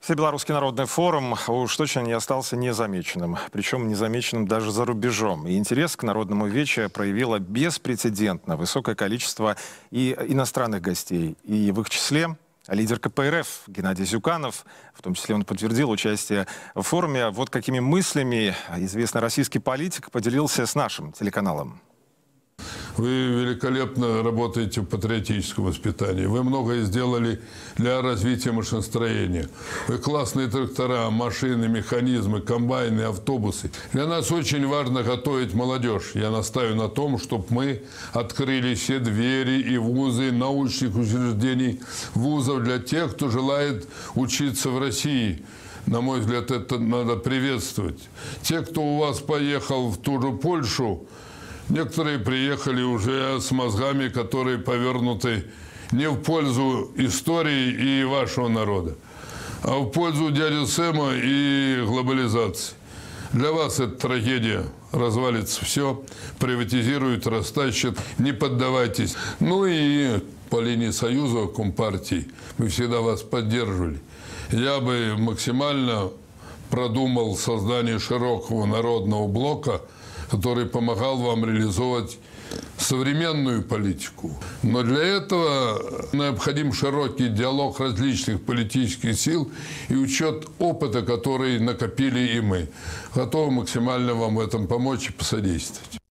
Всебелорусский народный форум уж точно не остался незамеченным, причем незамеченным даже за рубежом. И интерес к народному вече проявило беспрецедентно высокое количество и иностранных гостей. И в их числе лидер КПРФ Геннадий Зюганов, в том числе он подтвердил участие в форуме. Вот какими мыслями известный российский политик поделился с нашим телеканалом. Вы великолепно работаете в патриотическом воспитании. Вы многое сделали для развития машиностроения. Вы классные трактора, машины, механизмы, комбайны, автобусы. Для нас очень важно готовить молодежь. Я настаиваю на том, чтобы мы открыли все двери и вузы, научных учреждений, вузов для тех, кто желает учиться в России. На мой взгляд, это надо приветствовать. Те, кто у вас поехал в ту же Польшу, некоторые приехали уже с мозгами, которые повернуты не в пользу истории и вашего народа, а в пользу дяди Сэма и глобализации. Для вас это трагедия. Развалится все, приватизируют, растащат. Не поддавайтесь. Ну и по линии Союза Компартии мы всегда вас поддерживали. Я бы максимально продумал создание широкого народного блока, который помогал вам реализовывать современную политику. Но для этого необходим широкий диалог различных политических сил и учет опыта, который накопили и мы. Готовы максимально вам в этом помочь и посодействовать.